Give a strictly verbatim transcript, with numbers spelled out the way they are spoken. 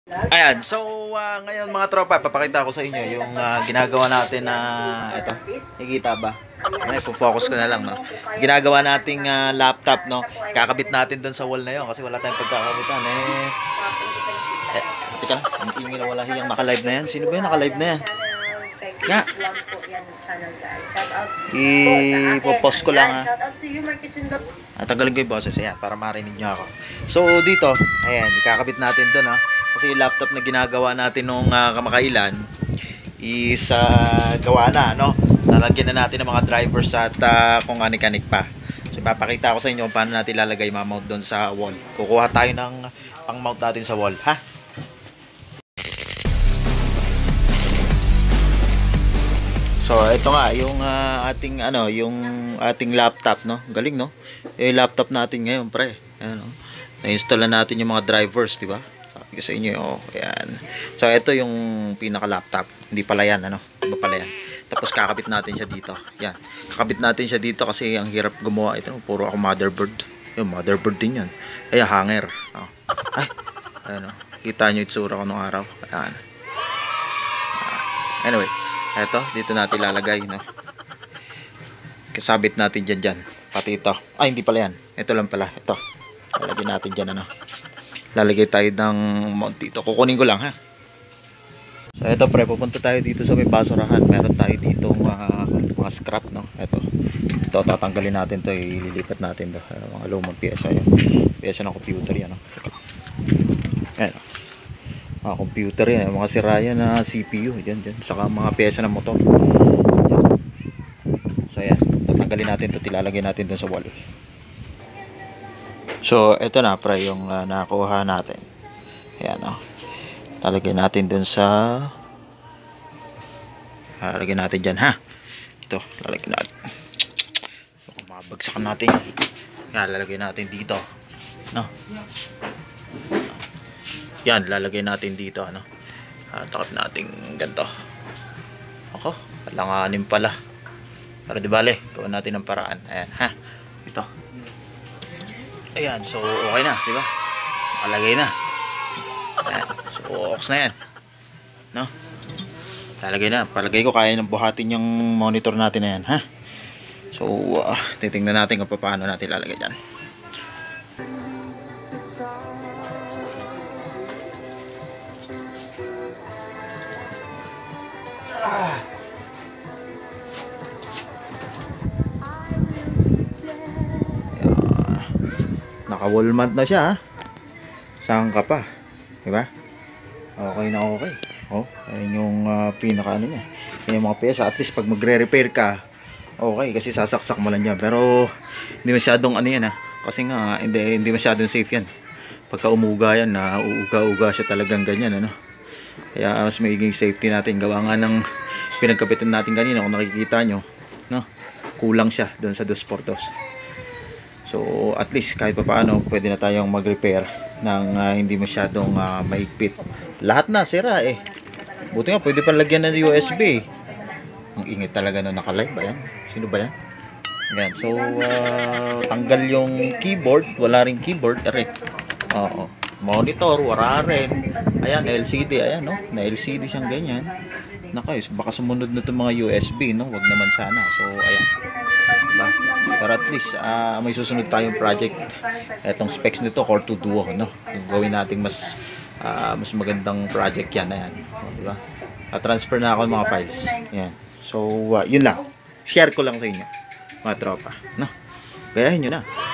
Ayan, so uh, ngayon mga tropa, papakita ko sa inyo yung uh, ginagawa natin na uh, ito, nakikita ba? Ay, focus ko na lang, no? Ginagawa nating uh, laptop, no? Kakabit natin doon sa wall na yon kasi wala tayong pagkakabitan, eh. Eh, tika lang, ang ingin na wala hiyang naka-live na yan. Sino ba yung naka-live na yan? Nga. I-post ko lang, ha. At tanggalin ko yung boses, ayan, para marinig nyo ako. So, dito, ayan, ikakabit natin doon, ha. Kasi yung laptop na ginagawa natin nung uh, kamakailan is uh, gawa na, no? Nalagyan na natin ng mga drivers at uh, kung anik-anik pa. So, ipapakita ko sa inyo paano natin ilalagay ma-mount doon sa wall. Kukuha tayo ng pang-mount natin sa wall, ha? So, ito nga yung uh, ating ano, yung ating laptop, no? Galing, no? Yung laptop natin ngayon, pre. Ayan, no? Na-install na natin yung mga drivers, di ba? Sabi ko sa inyo, oh, ayan. So, ito yung pinaka-laptop. Hindi pala yan, ano? Iba pala yan. Tapos, kakabit natin siya dito. Yan. Kakabit natin siya dito kasi ang hirap gumawa. Ito, puro ako motherboard. Yung motherboard din yan. Ay, hanger. Oh. Ay, ayan, oh. Kita nyo yung itsura ko nung araw. Ayan. Anyway, eto, dito natin lalagay, no? Kasabit natin dyan dyan. Pati ito. Ay, hindi pala yan. Ito lang pala. Ito. Lalagyan natin dyan, ano? Lalagay tayo ng mount dito. Kukunin ko lang, ha? So, ito, pre. Pupunta tayo dito sa may basurahan. Meron tayo dito mga, mga scrap, no? Ito. Ito, tatanggalin natin to. Ililipat natin to. Mga lumang pyesa yun. Pyesa ng computer yan, no? Ayan, no? Mga computer yan. Mga sira yan na C P U. Yan, yan. Saka mga pyesa ng motor. Yan. So, ayan. Tatanggalin natin to. Tilalagay natin doon sa wall. So, ito na, pre, yung uh, nakuha natin. Ayan, o. Oh. Lalagay natin dun sa... Lalagay natin dyan, ha? Ito, lalagay natin. Baka mabagsakan natin. Yan, lalagay natin dito. No? Yan, lalagay natin dito, ano? Uh, takip natin ganito. Ako, alanganin pala. Pero di bale, gawin natin ng paraan. Ayan, ha? Ito. Ayan, so okay na, di ba? Nakalagay na. Ayan, so ox na yan. No? Lalagay na. Palagay ko kaya nang buhatin yung monitor natin na yan, ha? So, uh, titingnan natin kung paano natin lalagay dyan. Ah. Naka-wall mount na siya, ha? Saan ka pa? Diba? Okay na okay. Oh, ayun yung uh, pinaka ano niya. Yung mga pyesa. At least pag magre-repair ka, okay. Kasi sasaksak mo lang yan. Pero, hindi masyadong ano yan, ha? Kasi nga, hindi, hindi masyadong safe yan. Pagka umuga yan, na uuga-uga siya talagang ganyan, ano? Kaya, mas magiging safety natin. Gawa nga ng pinagkapitan natin kanina, kung nakikita nyo, no? Kulang siya doon sa dos por dos. So, at least kahit pa paano, pwede na tayong mag-repair ng uh, hindi masyadong uh, mahigpit. Lahat na, sira eh. Buti nga, pwede pa lagyan ng U S B. Ang ingit talaga na naka-live ba yan? Sino ba yan? Yan. So, uh, tanggal yung keyboard. Wala rin keyboard. Aray. Oo. Monitor, wala rin. Ayan, L C D. Ayan, no? Na L C D siyang ganyan. Nakayos, baka sumunod na itong mga U S B, no? Wag naman sana. So, ayan. Diba? Pero at least uh, may susunod tayong project. Etong specs nito Core two Duo, no? Yung gawin nating mas uh, mas magandang project yan, ayan. O, diba? At transfer na ako ng mga files. Ayan. So uh, yun lang. Share ko lang sa inyo, mga tropa, no? Gayahin nyo na.